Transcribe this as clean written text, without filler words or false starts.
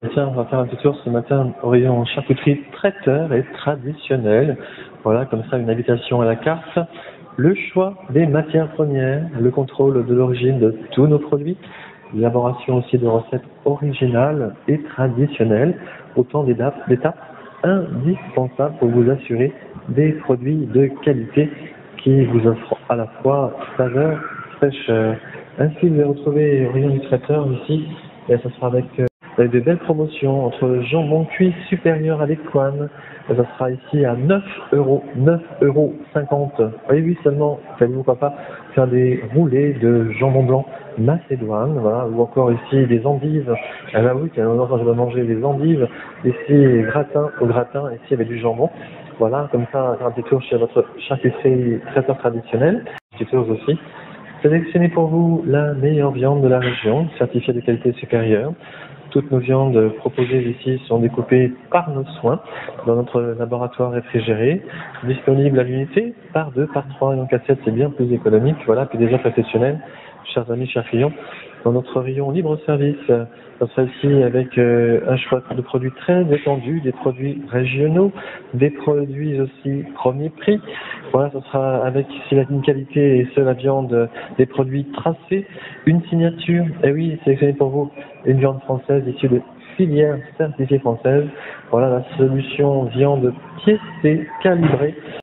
Tiens, on va faire un petit tour ce matin au rayon charcuterie traiteur et traditionnel. Voilà, comme ça, une invitation à la carte. Le choix des matières premières, le contrôle de l'origine de tous nos produits, l'élaboration aussi de recettes originales et traditionnelles, autant d'étapes indispensables pour vous assurer des produits de qualité qui vous offrent à la fois saveur, fraîcheur. Ainsi, vous allez retrouver au rayon du traiteur ici, et ça sera avec de belles promotions entre le jambon cuit supérieur à l'équane. Ça sera ici à 9 €, 9,50 €. Oui, seulement, faites-vous pas faire des roulés de jambon blanc macédoine, voilà, ou encore ici des endives. Ah bah oui, quand je vais manger des endives, ici gratin au gratin, ici avec du jambon. Voilà, comme ça, faire un petit tour chez votre charcuterie traiteur traditionnel. Petit tour aussi. Sélectionnez pour vous la meilleure viande de la région, certifiée de qualité supérieure. Toutes nos viandes proposées ici sont découpées par nos soins dans notre laboratoire réfrigéré, disponible à l'unité, par 2, par 3 et en cassette, c'est bien plus économique. Voilà, puis déjà professionnel, chers amis, chers clients. Dans notre rayon libre service, ça sera ici avec un choix de produits très étendu, des produits régionaux, des produits aussi premier prix. Voilà, ce sera avec ici une qualité et la viande, des produits tracés, une signature. Et oui, sélectionnez pour vous une viande française issue de filière certifiée française. Voilà la solution viande piécée, calibrée.